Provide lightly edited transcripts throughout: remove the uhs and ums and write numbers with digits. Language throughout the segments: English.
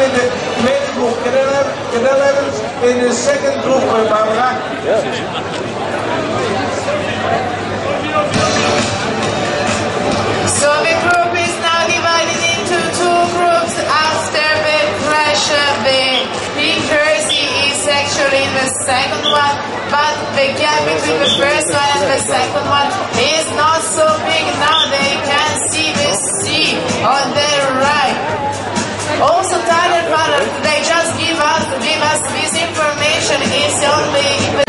in de tweede groep. Cadel Evans in de second groep, Barbara. So the group is now divided into two groups after the crash. The big jersey is actually in the second one, but the gap between the first one and the second one is not so big now. They can see the sea on their right. Also, Tyler Potter, they just give us this information. It's only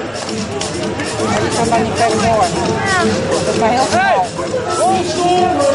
Somebody better more. Dat is maar heel snel.